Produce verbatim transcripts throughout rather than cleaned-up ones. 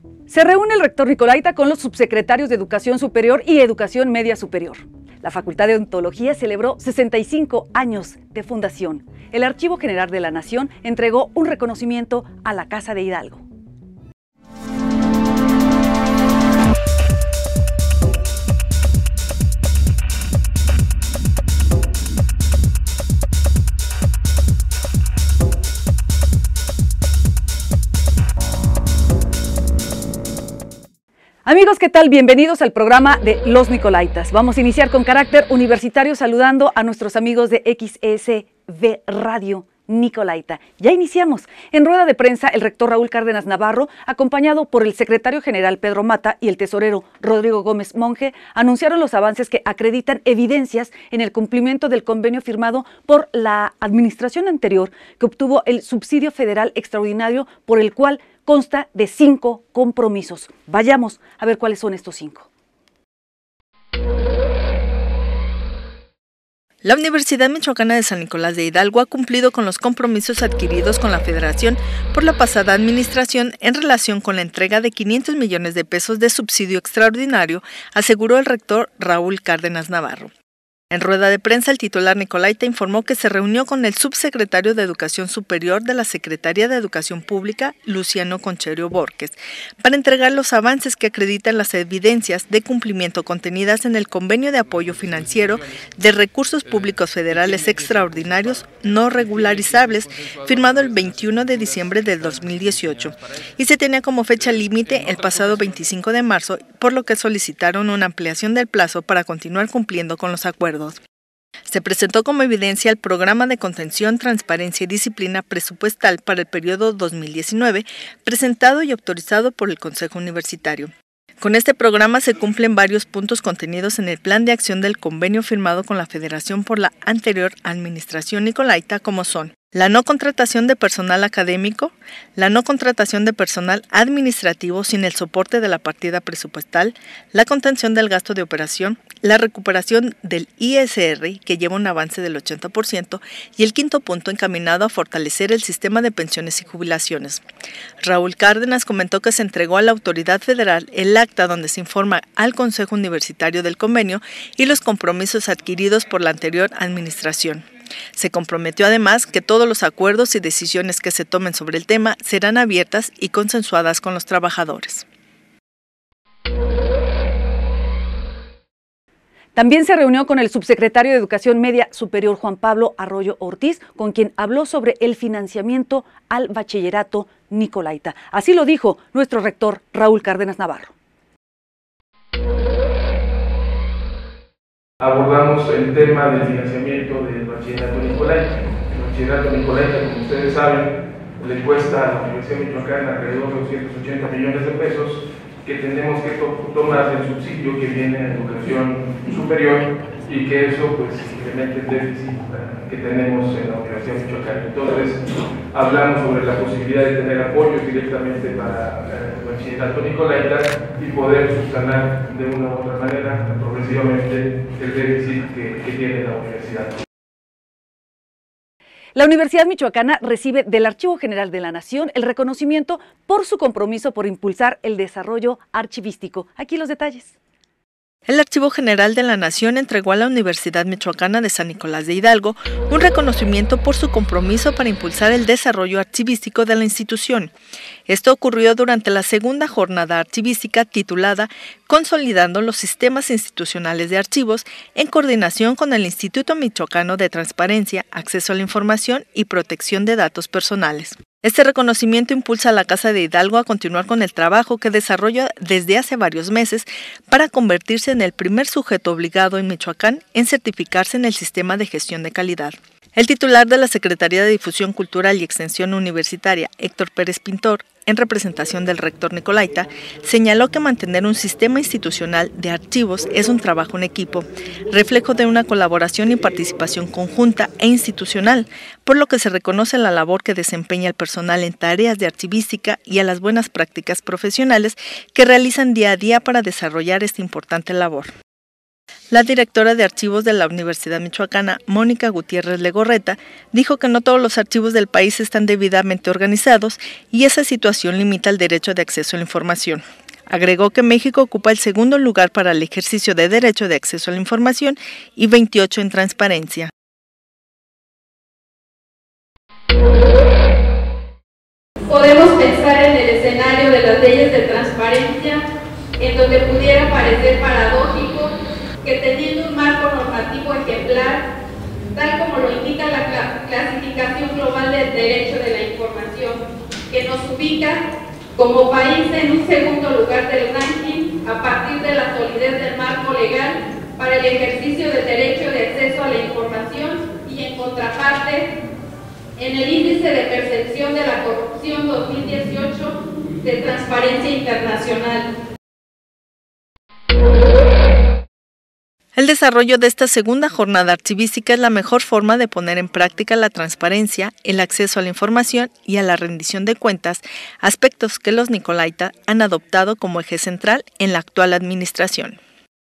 Se reúne el rector Nicolaita con los subsecretarios de Educación Superior y Educación Media Superior. La Facultad de Odontología celebró sesenta y cinco años de fundación. El Archivo General de la Nación entregó un reconocimiento a la Casa de Hidalgo. Amigos, ¿qué tal? Bienvenidos al programa de Los Nicolaitas. Vamos a iniciar con carácter universitario saludando a nuestros amigos de X S V Radio Nicolaita. Ya iniciamos. En rueda de prensa, el rector Raúl Cárdenas Navarro, acompañado por el secretario general Pedro Mata y el tesorero Rodrigo Gómez Monge, anunciaron los avances que acreditan evidencias en el cumplimiento del convenio firmado por la administración anterior, que obtuvo el subsidio federal extraordinario, por el cual consta de cinco compromisos. Vayamos a ver cuáles son estos cinco. La Universidad Michoacana de San Nicolás de Hidalgo ha cumplido con los compromisos adquiridos con la Federación por la pasada administración en relación con la entrega de quinientos millones de pesos de subsidio extraordinario, aseguró el rector Raúl Cárdenas Navarro. En rueda de prensa, el titular Nicolaita informó que se reunió con el subsecretario de Educación Superior de la Secretaría de Educación Pública, Luciano Concherio Borges, para entregar los avances que acreditan las evidencias de cumplimiento contenidas en el Convenio de Apoyo Financiero de Recursos Públicos Federales Extraordinarios no regularizables, firmado el veintiuno de diciembre del dos mil dieciocho, y se tenía como fecha límite el pasado veinticinco de marzo, por lo que solicitaron una ampliación del plazo para continuar cumpliendo con los acuerdos. Se presentó como evidencia el Programa de Contención, Transparencia y Disciplina Presupuestal para el periodo dos mil diecinueve, presentado y autorizado por el Consejo Universitario. Con este programa se cumplen varios puntos contenidos en el plan de acción del convenio firmado con la Federación por la anterior administración Nicolaita, como son la no contratación de personal académico, la no contratación de personal administrativo sin el soporte de la partida presupuestal, la contención del gasto de operación, la recuperación del I S R, que lleva un avance del ochenta por ciento, y el quinto punto encaminado a fortalecer el sistema de pensiones y jubilaciones. Raúl Cárdenas comentó que se entregó a la autoridad federal el acta donde se informa al Consejo Universitario del convenio y los compromisos adquiridos por la anterior administración. Se comprometió además que todos los acuerdos y decisiones que se tomen sobre el tema serán abiertas y consensuadas con los trabajadores. También se reunió con el subsecretario de Educación Media Superior, Juan Pablo Arroyo Ortiz, con quien habló sobre el financiamiento al bachillerato Nicolaita. Así lo dijo nuestro rector Raúl Cárdenas Navarro. Abordamos el tema del financiamiento del bachillerato Nicolaita. El bachillerato Nicolaita, como ustedes saben, le cuesta a la Universidad Michoacana alrededor de doscientos ochenta millones de pesos, que tenemos que to tomar del subsidio que viene en educación superior y que eso pues incrementa el déficit que tenemos en la Universidad Michoacana. Entonces hablamos sobre la posibilidad de tener apoyos directamente para el bachillerato Nicolaita y poder subsanar de una u otra manera progresivamente el déficit que, que tiene la universidad. La Universidad Michoacana recibe del Archivo General de la Nación el reconocimiento por su compromiso por impulsar el desarrollo archivístico. Aquí los detalles. El Archivo General de la Nación entregó a la Universidad Michoacana de San Nicolás de Hidalgo un reconocimiento por su compromiso para impulsar el desarrollo archivístico de la institución. Esto ocurrió durante la segunda jornada archivística titulada Consolidando los sistemas institucionales de archivos, en coordinación con el Instituto Michoacano de Transparencia, Acceso a la Información y Protección de Datos Personales. Este reconocimiento impulsa a la Casa de Hidalgo a continuar con el trabajo que desarrolla desde hace varios meses para convertirse en el primer sujeto obligado en Michoacán en certificarse en el sistema de gestión de calidad. El titular de la Secretaría de Difusión Cultural y Extensión Universitaria, Héctor Pérez Pintor, en representación del rector Nicolaita, señaló que mantener un sistema institucional de archivos es un trabajo en equipo, reflejo de una colaboración y participación conjunta e institucional, por lo que se reconoce la labor que desempeña el personal en tareas de archivística y a las buenas prácticas profesionales que realizan día a día para desarrollar esta importante labor. La directora de archivos de la Universidad Michoacana, Mónica Gutiérrez Legorreta, dijo que no todos los archivos del país están debidamente organizados y esa situación limita el derecho de acceso a la información. Agregó que México ocupa el segundo lugar para el ejercicio de derecho de acceso a la información y veintiocho en transparencia. Podemos pensar en el escenario de las leyes de transparencia, en donde pudiera parecer paradójico que teniendo un marco normativo ejemplar, tal como lo indica la clasificación global del derecho de la información, que nos ubica como país en un segundo lugar del ranking a partir de la solidez del marco legal para el ejercicio del derecho de acceso a la información y en contraparte, en el índice de percepción de la corrupción dos mil dieciocho de Transparencia Internacional. El desarrollo de esta segunda jornada archivística es la mejor forma de poner en práctica la transparencia, el acceso a la información y a la rendición de cuentas, aspectos que los Nicolaita han adoptado como eje central en la actual administración.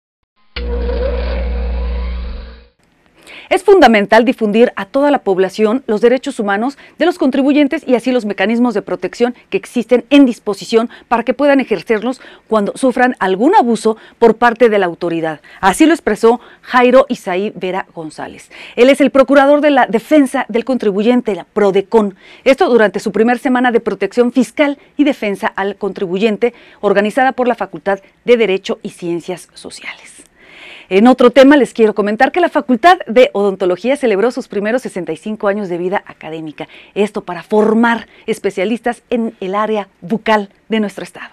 Es fundamental difundir a toda la población los derechos humanos de los contribuyentes y así los mecanismos de protección que existen en disposición para que puedan ejercerlos cuando sufran algún abuso por parte de la autoridad. Así lo expresó Jairo Isaí Vera González. Él es el procurador de la defensa del contribuyente, la PRODECON. Esto durante su primer semana de protección fiscal y defensa al contribuyente, organizada por la Facultad de Derecho y Ciencias Sociales. En otro tema les quiero comentar que la Facultad de Odontología celebró sus primeros sesenta y cinco años de vida académica. Esto para formar especialistas en el área bucal de nuestro estado.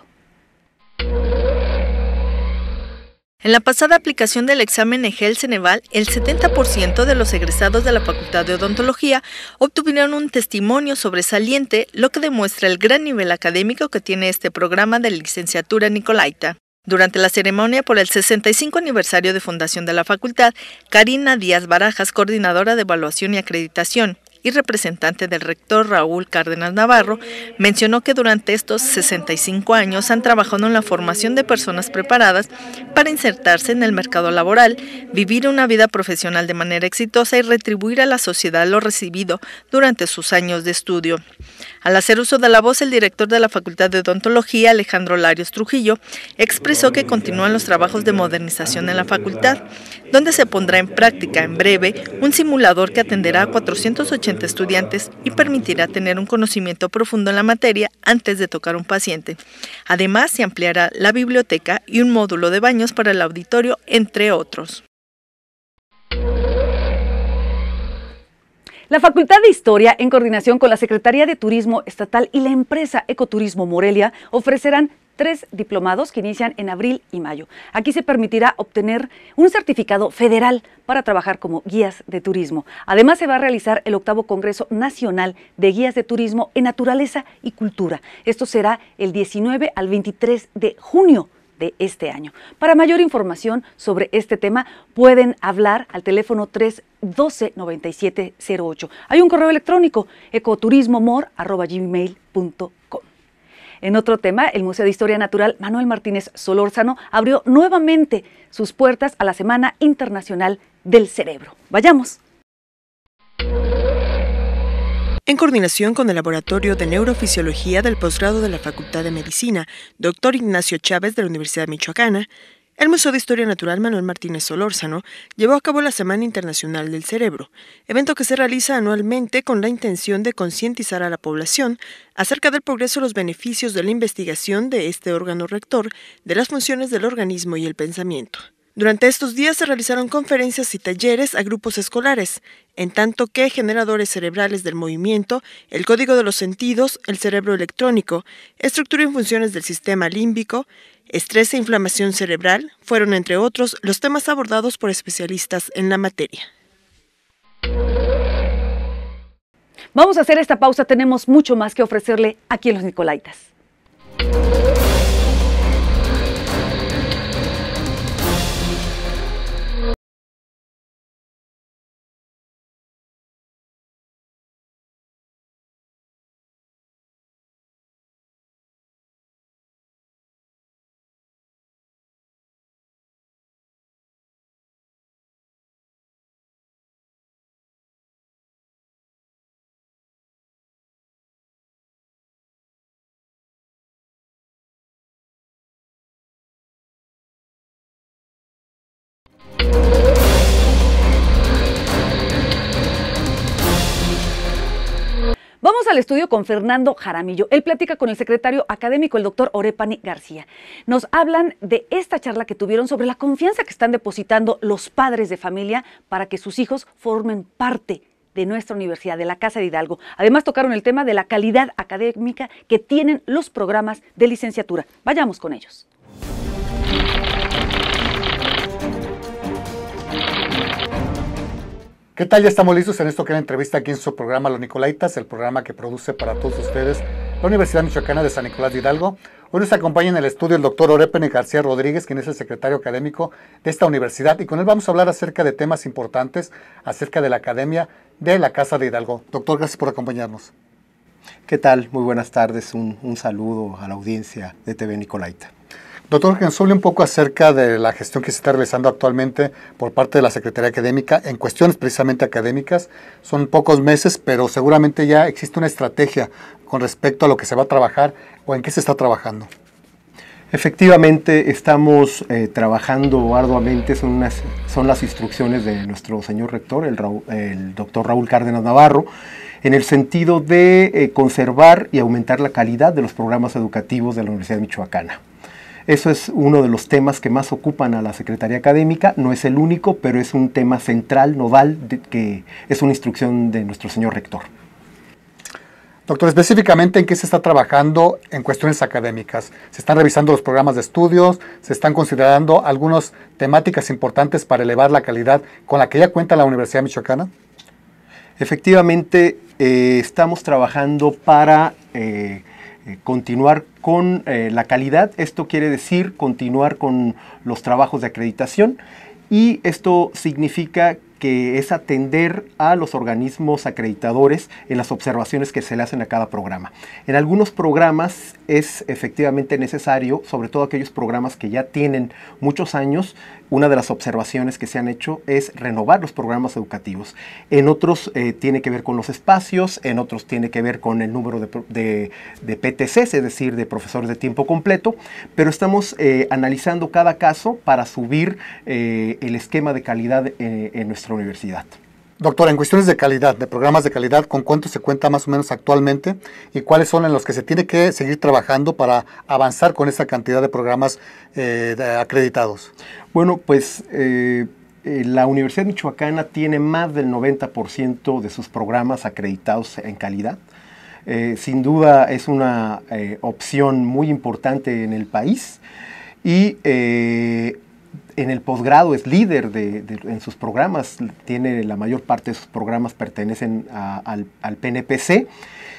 En la pasada aplicación del examen EGEL-Ceneval, el setenta por ciento de los egresados de la Facultad de Odontología obtuvieron un testimonio sobresaliente, lo que demuestra el gran nivel académico que tiene este programa de licenciatura Nicolaita. Durante la ceremonia por el sesenta y cinco aniversario de fundación de la facultad, Karina Díaz Barajas, coordinadora de evaluación y acreditación y representante del rector Raúl Cárdenas Navarro, mencionó que durante estos sesenta y cinco años han trabajado en la formación de personas preparadas para insertarse en el mercado laboral, vivir una vida profesional de manera exitosa y retribuir a la sociedad lo recibido durante sus años de estudio. Al hacer uso de la voz, el director de la Facultad de Odontología, Alejandro Larios Trujillo, expresó que continúan los trabajos de modernización en la facultad, donde se pondrá en práctica en breve un simulador que atenderá a cuatrocientos ochenta estudiantes y permitirá tener un conocimiento profundo en la materia antes de tocar un paciente. Además, se ampliará la biblioteca y un módulo de baños para el auditorio, entre otros. La Facultad de Historia, en coordinación con la Secretaría de Turismo Estatal y la empresa Ecoturismo Morelia, ofrecerán tres diplomados que inician en abril y mayo. Aquí se permitirá obtener un certificado federal para trabajar como guías de turismo. Además, se va a realizar el octavo Congreso Nacional de Guías de Turismo en Naturaleza y Cultura. Esto será el diecinueve al veintitrés de junio de este año. Para mayor información sobre este tema, pueden hablar al teléfono tres doce noventa y siete cero ocho. Hay un correo electrónico, ecoturismomor arroba gmail punto com. En otro tema, el Museo de Historia Natural Manuel Martínez Solórzano abrió nuevamente sus puertas a la Semana Internacional del Cerebro. Vayamos. En coordinación con el Laboratorio de Neurofisiología del Posgrado de la Facultad de Medicina, doctor Ignacio Chávez de la Universidad Michoacana, el Museo de Historia Natural Manuel Martínez Solórzano llevó a cabo la Semana Internacional del Cerebro, evento que se realiza anualmente con la intención de concientizar a la población acerca del progreso y los beneficios de la investigación de este órgano rector de las funciones del organismo y el pensamiento. Durante estos días se realizaron conferencias y talleres a grupos escolares, en tanto que generadores cerebrales del movimiento, el código de los sentidos, el cerebro electrónico, estructura y funciones del sistema límbico, estrés e inflamación cerebral, fueron entre otros los temas abordados por especialistas en la materia. Vamos a hacer esta pausa, tenemos mucho más que ofrecerle aquí en Los Nicolaitas. Vamos al estudio con Fernando Jaramillo. Él platica con el secretario académico, el doctor Orépane García. Nos hablan de esta charla que tuvieron sobre la confianza que están depositando los padres de familia para que sus hijos formen parte de nuestra universidad, de la Casa de Hidalgo. Además tocaron el tema de la calidad académica que tienen los programas de licenciatura. Vayamos con ellos. ¿Qué tal? Ya estamos listos en esto que es la entrevista aquí en su programa Los Nicolaitas, el programa que produce para todos ustedes la Universidad Michoacana de San Nicolás de Hidalgo. Hoy nos acompaña en el estudio el doctor Orépane García Rodríguez, quien es el secretario académico de esta universidad, y con él vamos a hablar acerca de temas importantes, acerca de la academia de la Casa de Hidalgo. Doctor, gracias por acompañarnos. ¿Qué tal? Muy buenas tardes, un, un saludo a la audiencia de T V Nicolaita. Doctor, que nos hable un poco acerca de la gestión que se está realizando actualmente por parte de la Secretaría Académica en cuestiones precisamente académicas. Son pocos meses, pero seguramente ya existe una estrategia con respecto a lo que se va a trabajar o en qué se está trabajando. Efectivamente, estamos eh, trabajando arduamente, son, unas, son las instrucciones de nuestro señor rector, el, Raúl, el doctor Raúl Cárdenas Navarro, en el sentido de eh, conservar y aumentar la calidad de los programas educativos de la Universidad Michoacana. Eso es uno de los temas que más ocupan a la Secretaría Académica, no es el único, pero es un tema central, nodal, de, que es una instrucción de nuestro señor rector. Doctor, específicamente, ¿en qué se está trabajando en cuestiones académicas? ¿Se están revisando los programas de estudios? ¿Se están considerando algunas temáticas importantes para elevar la calidad con la que ya cuenta la Universidad Michoacana? Efectivamente, eh, estamos trabajando para eh, eh, continuar con eh, la calidad. Esto quiere decir continuar con los trabajos de acreditación, y esto significa que es atender a los organismos acreditadores en las observaciones que se le hacen a cada programa. En algunos programas es efectivamente necesario, sobre todo aquellos programas que ya tienen muchos años, una de las observaciones que se han hecho es renovar los programas educativos. En otros eh, tiene que ver con los espacios, en otros tiene que ver con el número de, de, de P T Cs, es decir, de profesores de tiempo completo, pero estamos eh, analizando cada caso para subir eh, el esquema de calidad eh, en nuestra universidad. Doctora, en cuestiones de calidad, de programas de calidad, ¿con cuánto se cuenta más o menos actualmente y cuáles son en los que se tiene que seguir trabajando para avanzar con esa cantidad de programas eh, de acreditados? Bueno, pues eh, eh, la Universidad Michoacana tiene más del noventa por ciento de sus programas acreditados en calidad. Eh, sin duda es una eh, opción muy importante en el país, y eh, en el posgrado es líder de, de, en sus programas, tiene la mayor parte de sus programas pertenecen a, al, al P N P C,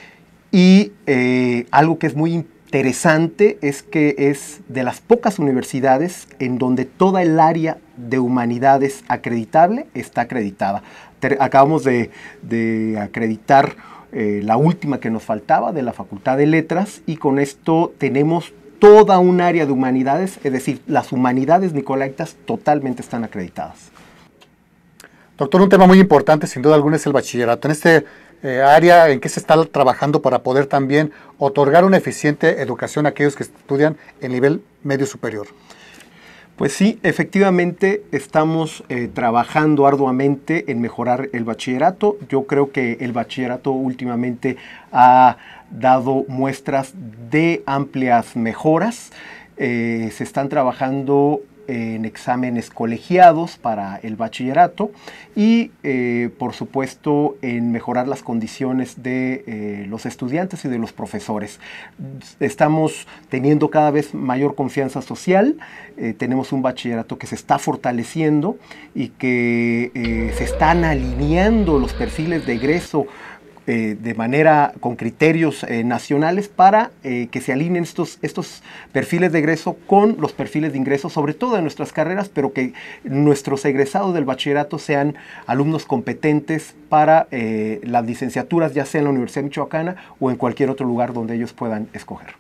y eh, algo que es muy interesante es que es de las pocas universidades en donde toda el área de humanidades acreditable está acreditada. Te, acabamos de, de acreditar eh, la última que nos faltaba de la Facultad de Letras, y con esto tenemos toda un área de humanidades, es decir, las humanidades nicolaitas totalmente están acreditadas. Doctor, un tema muy importante sin duda alguna es el bachillerato. En este eh, área, ¿en qué se está trabajando para poder también otorgar una eficiente educación a aquellos que estudian en nivel medio superior? Pues sí, efectivamente estamos eh, trabajando arduamente en mejorar el bachillerato. Yo creo que el bachillerato últimamente ha dado muestras de amplias mejoras. Eh, se están trabajando en exámenes colegiados para el bachillerato y, eh, por supuesto, en mejorar las condiciones de eh, los estudiantes y de los profesores. Estamos teniendo cada vez mayor confianza social, eh, tenemos un bachillerato que se está fortaleciendo y que eh, se están alineando los perfiles de egreso Eh, de manera con criterios eh, nacionales para eh, que se alineen estos, estos perfiles de egreso con los perfiles de ingreso, sobre todo en nuestras carreras, pero que nuestros egresados del bachillerato sean alumnos competentes para eh, las licenciaturas, ya sea en la Universidad Michoacana o en cualquier otro lugar donde ellos puedan escoger.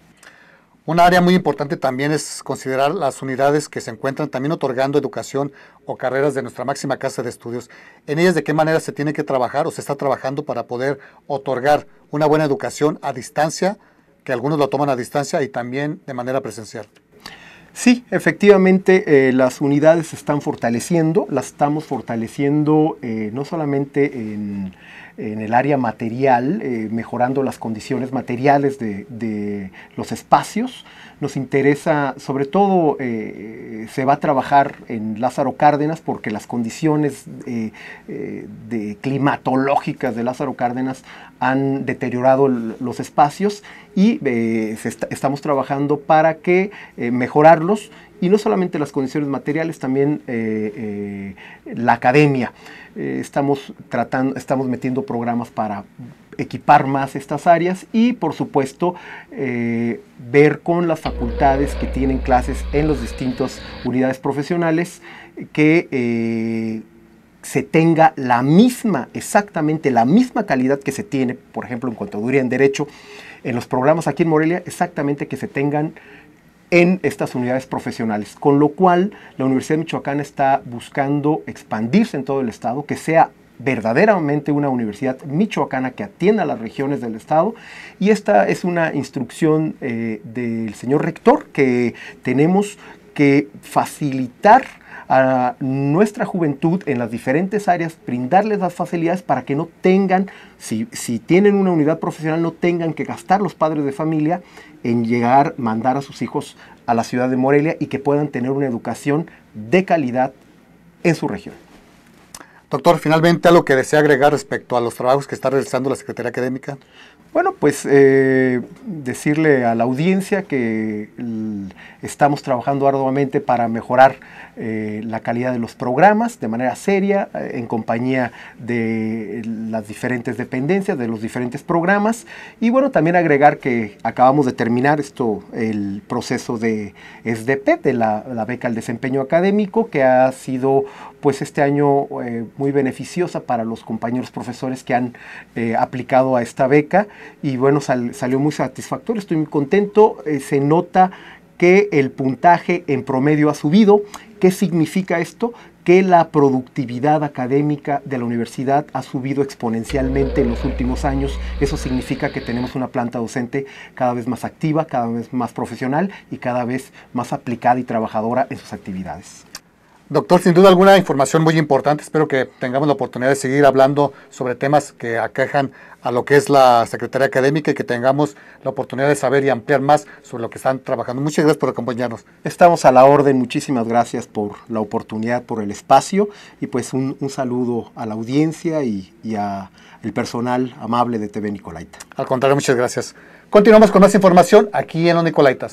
Un área muy importante también es considerar las unidades que se encuentran también otorgando educación o carreras de nuestra máxima casa de estudios. En ellas, ¿de qué manera se tiene que trabajar o se está trabajando para poder otorgar una buena educación a distancia, que algunos lo toman a distancia, y también de manera presencial? Sí, efectivamente eh, las unidades se están fortaleciendo, las estamos fortaleciendo eh, no solamente en, en el área material, eh, mejorando las condiciones materiales de, de los espacios. Nos interesa, sobre todo, eh, se va a trabajar en Lázaro Cárdenas porque las condiciones eh, eh, de climatológicas de Lázaro Cárdenas han deteriorado los espacios y eh, se está, estamos trabajando para que eh, mejorarlos, y no solamente las condiciones materiales, también eh, eh, la academia. Eh, estamos tratando, estamos metiendo programas para equipar más estas áreas y, por supuesto, eh, ver con las facultades que tienen clases en las distintas unidades profesionales que eh, se tenga la misma, exactamente la misma calidad que se tiene, por ejemplo, en contaduría, en derecho, en los programas aquí en Morelia, exactamente que se tengan en estas unidades profesionales, con lo cual la Universidad de Michoacán está buscando expandirse en todo el estado, que sea verdaderamente una universidad michoacana que atienda a las regiones del estado, y esta es una instrucción eh, del señor rector, que tenemos que facilitar a nuestra juventud en las diferentes áreas, brindarles las facilidades para que no tengan, si, si tienen una unidad profesional, no tengan que gastar los padres de familia en llegar, mandar a sus hijos a la ciudad de Morelia, y que puedan tener una educación de calidad en su región. Doctor, finalmente, ¿algo que desea agregar respecto a los trabajos que está realizando la Secretaría Académica? Bueno, pues eh, decirle a la audiencia que l, estamos trabajando arduamente para mejorar eh, la calidad de los programas de manera seria, eh, en compañía de las diferentes dependencias, de los diferentes programas. Y bueno, también agregar que acabamos de terminar esto, el proceso de S D P, de la, la beca al desempeño académico, que ha sido pues este año eh, muy beneficiosa para los compañeros profesores que han eh, aplicado a esta beca. Y bueno, sal, salió muy satisfactorio, estoy muy contento, eh, se nota que el puntaje en promedio ha subido. ¿Qué significa esto? Que la productividad académica de la universidad ha subido exponencialmente en los últimos años. Eso significa que tenemos una planta docente cada vez más activa, cada vez más profesional y cada vez más aplicada y trabajadora en sus actividades. Doctor, sin duda alguna información muy importante. Espero que tengamos la oportunidad de seguir hablando sobre temas que aquejan a lo que es la Secretaría Académica y que tengamos la oportunidad de saber y ampliar más sobre lo que están trabajando. Muchas gracias por acompañarnos. Estamos a la orden. Muchísimas gracias por la oportunidad, por el espacio, y pues un, un saludo a la audiencia y, y a el personal amable de T V Nicolaitas. Al contrario, muchas gracias. Continuamos con más información aquí en Los Nicolaitas.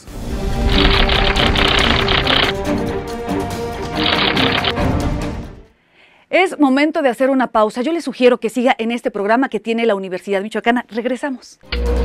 Es momento de hacer una pausa. Yo le sugiero que siga en este programa que tiene la Universidad Michoacana. Regresamos.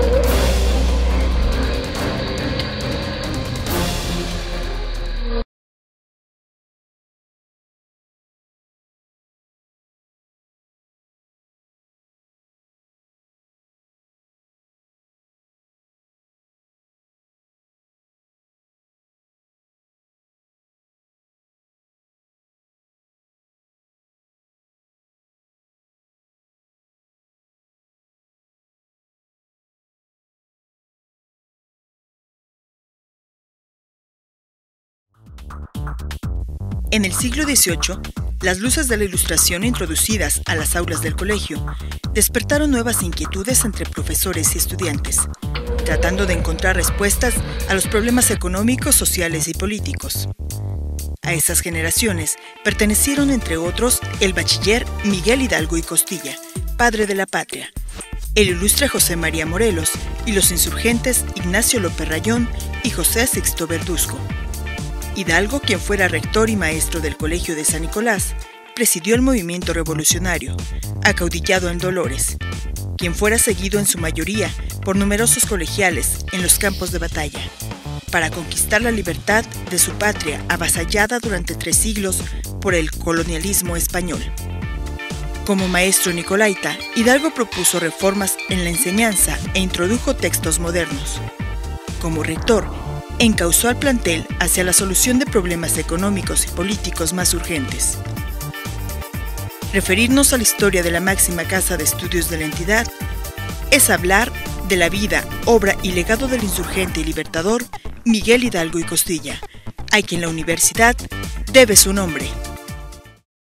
En el siglo dieciocho, las luces de la Ilustración introducidas a las aulas del colegio despertaron nuevas inquietudes entre profesores y estudiantes, tratando de encontrar respuestas a los problemas económicos, sociales y políticos. A esas generaciones pertenecieron, entre otros, el bachiller Miguel Hidalgo y Costilla, padre de la patria, el ilustre José María Morelos y los insurgentes Ignacio López Rayón y José Sixto Verduzco. Hidalgo, quien fuera rector y maestro del Colegio de San Nicolás, presidió el movimiento revolucionario, acaudillado en Dolores, quien fuera seguido en su mayoría por numerosos colegiales en los campos de batalla, para conquistar la libertad de su patria avasallada durante tres siglos por el colonialismo español. Como maestro nicolaita, Hidalgo propuso reformas en la enseñanza e introdujo textos modernos. Como rector, encauzó al plantel hacia la solución de problemas económicos y políticos más urgentes. Referirnos a la historia de la máxima casa de estudios de la entidad es hablar de la vida, obra y legado del insurgente y libertador Miguel Hidalgo y Costilla, a quien la universidad debe su nombre.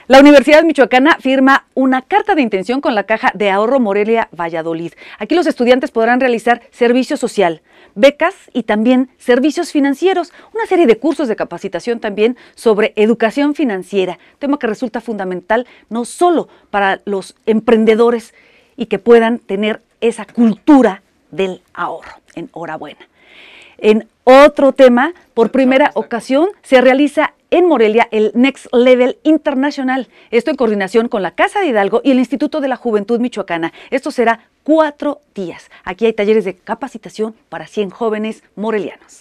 La Universidad Michoacana firma una carta de intención con la Caja de Ahorro Morelia Valladolid. Aquí los estudiantes podrán realizar servicio social, becas y también servicios financieros, una serie de cursos de capacitación también sobre educación financiera, tema que resulta fundamental no solo para los emprendedores y que puedan tener esa cultura del ahorro. Enhorabuena. En otro tema, por primera ocasión se realiza en Morelia el Next Level Internacional, esto en coordinación con la Casa de Hidalgo y el Instituto de la Juventud Michoacana. Esto será cuatro días. Aquí hay talleres de capacitación para cien jóvenes morelianos.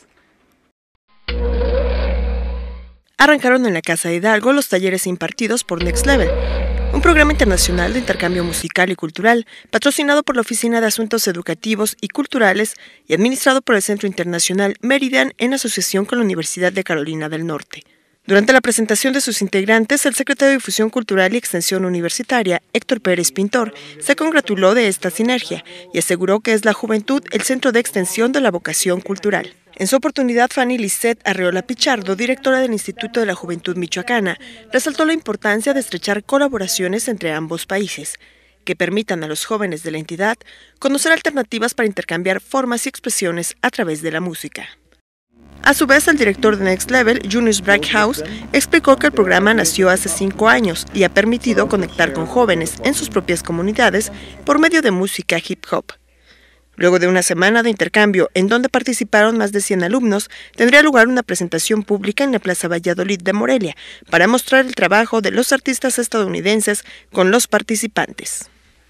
Arrancaron en la Casa de Hidalgo los talleres impartidos por Next Level, un programa internacional de intercambio musical y cultural, patrocinado por la Oficina de Asuntos Educativos y Culturales y administrado por el Centro Internacional Meridian en asociación con la Universidad de Carolina del Norte. Durante la presentación de sus integrantes, el secretario de Difusión Cultural y Extensión Universitaria, Héctor Pérez Pintor, se congratuló de esta sinergia y aseguró que es la juventud el centro de extensión de la vocación cultural. En su oportunidad, Fanny Lisset Arreola Pichardo, directora del Instituto de la Juventud Michoacana, resaltó la importancia de estrechar colaboraciones entre ambos países, que permitan a los jóvenes de la entidad conocer alternativas para intercambiar formas y expresiones a través de la música. A su vez, el director de Next Level, Junius Brackhaus, explicó que el programa nació hace cinco años y ha permitido conectar con jóvenes en sus propias comunidades por medio de música hip hop. Luego de una semana de intercambio en donde participaron más de cien alumnos, tendría lugar una presentación pública en la Plaza Valladolid de Morelia para mostrar el trabajo de los artistas estadounidenses con los participantes.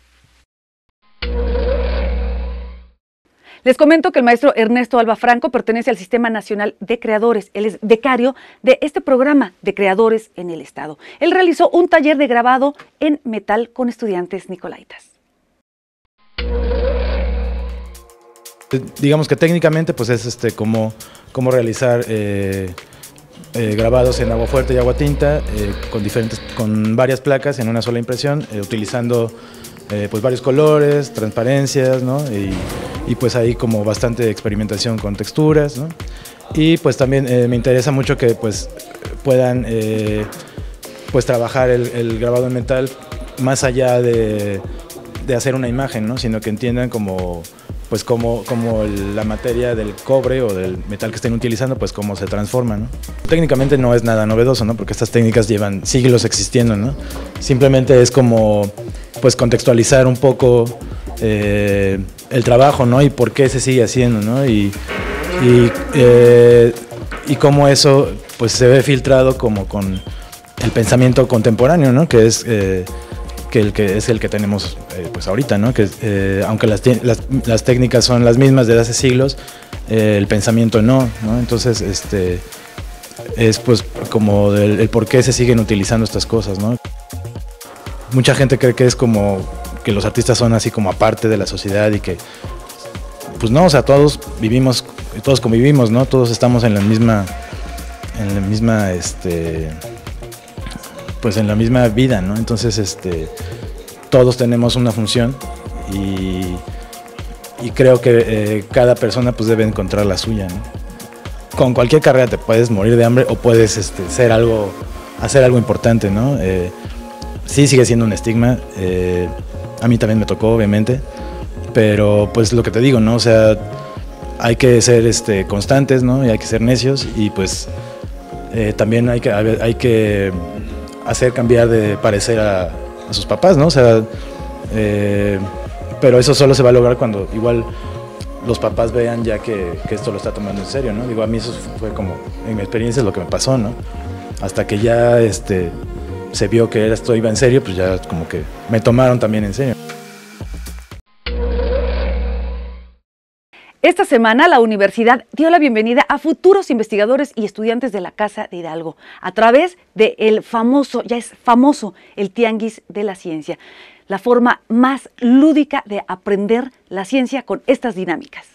Les comento que el maestro Ernesto Alba Franco pertenece al Sistema Nacional de Creadores. Él es becario de este programa de creadores en el Estado. Él realizó un taller de grabado en metal con estudiantes nicolaitas. Digamos que técnicamente pues es este cómo, cómo realizar eh, eh, grabados en agua fuerte y agua tinta eh, con diferentes con varias placas en una sola impresión, eh, utilizando eh, pues varios colores, transparencias, ¿no? y, y pues ahí como bastante experimentación con texturas, ¿no? Y pues también eh, me interesa mucho que pues puedan eh, pues trabajar el, el grabado en metal más allá de, de hacer una imagen, ¿no? Sino que entiendan como pues como, como la materia del cobre o del metal que estén utilizando, pues cómo se transforma, ¿no? Técnicamente no es nada novedoso, ¿no? Porque estas técnicas llevan siglos existiendo, ¿no? Simplemente es como pues contextualizar un poco eh, el trabajo, ¿no? Y por qué se sigue haciendo, ¿no? Y, y, eh, y cómo eso pues se ve filtrado como con el pensamiento contemporáneo, ¿no? Que es... Eh, que el que es el que tenemos eh, pues ahorita, ¿no? Que eh, aunque las, las, las técnicas son las mismas desde hace siglos, eh, el pensamiento no, ¿no? Entonces este es pues como del, el por qué se siguen utilizando estas cosas, ¿no? Mucha gente cree que es como que los artistas son así como aparte de la sociedad y que pues no, o sea, todos vivimos, todos convivimos, ¿no? Todos estamos en la misma en la misma este pues en la misma vida, ¿no? Entonces, este, todos tenemos una función y, y creo que eh, cada persona pues debe encontrar la suya, ¿no? Con cualquier carrera te puedes morir de hambre o puedes este, ser algo, hacer algo importante, ¿no? Eh, sí sigue siendo un estigma, eh, a mí también me tocó, obviamente, pero pues lo que te digo, ¿no? O sea, hay que ser este, constantes, ¿no? Y hay que ser necios y pues eh, también hay que, hay que hacer cambiar de parecer a, a sus papás, ¿no? O sea, eh, pero eso solo se va a lograr cuando igual los papás vean ya que, que esto lo está tomando en serio, ¿no? Digo, a mí eso fue como, en mi experiencia es lo que me pasó, ¿no? Hasta que ya este, se vio que esto iba en serio, pues ya como que me tomaron también en serio. Esta semana la universidad dio la bienvenida a futuros investigadores y estudiantes de la Casa de Hidalgo a través del famoso, ya es famoso, el Tianguis de la Ciencia, la forma más lúdica de aprender la ciencia con estas dinámicas.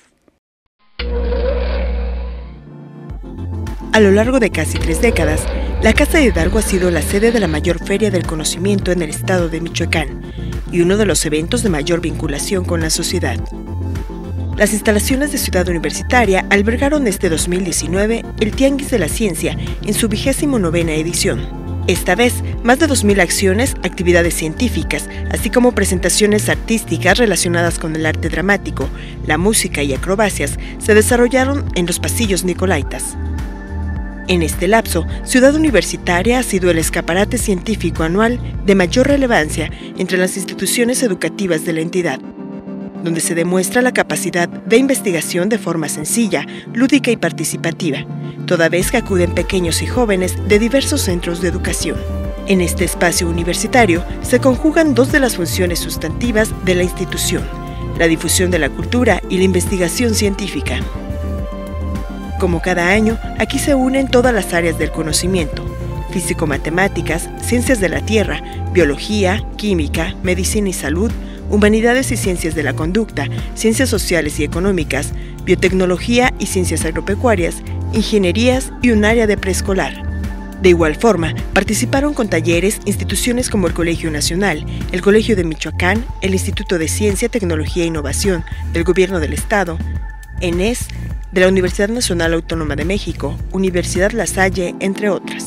A lo largo de casi tres décadas, la Casa de Hidalgo ha sido la sede de la mayor feria del conocimiento en el estado de Michoacán y uno de los eventos de mayor vinculación con la sociedad. Las instalaciones de Ciudad Universitaria albergaron este dos mil diecinueve el Tianguis de la Ciencia en su vigésimo novena edición. Esta vez, más de dos mil acciones, actividades científicas, así como presentaciones artísticas relacionadas con el arte dramático, la música y acrobacias, se desarrollaron en los pasillos nicolaitas. En este lapso, Ciudad Universitaria ha sido el escaparate científico anual de mayor relevancia entre las instituciones educativas de la entidad, donde se demuestra la capacidad de investigación de forma sencilla, lúdica y participativa, toda vez que acuden pequeños y jóvenes de diversos centros de educación. En este espacio universitario se conjugan dos de las funciones sustantivas de la institución, la difusión de la cultura y la investigación científica. Como cada año, aquí se unen todas las áreas del conocimiento: físico-matemáticas, ciencias de la tierra, biología, química, medicina y salud, humanidades y ciencias de la conducta, ciencias sociales y económicas, biotecnología y ciencias agropecuarias, ingenierías y un área de preescolar. De igual forma, participaron con talleres instituciones como el Colegio Nacional, el Colegio de Michoacán, el Instituto de Ciencia, Tecnología e Innovación del Gobierno del Estado, ENES, de la Universidad Nacional Autónoma de México, Universidad La Salle, entre otras.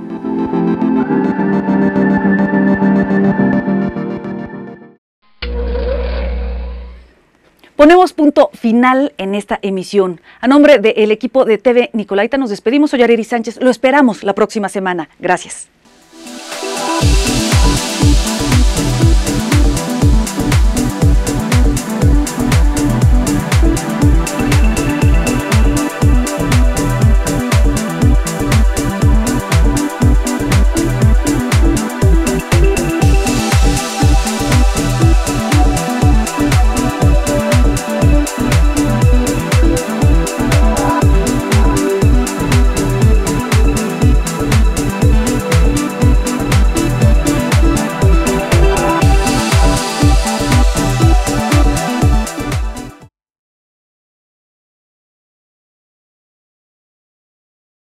Ponemos punto final en esta emisión. A nombre del equipo de T V Nicolaita nos despedimos. Soy Arely Sánchez. Lo esperamos la próxima semana. Gracias.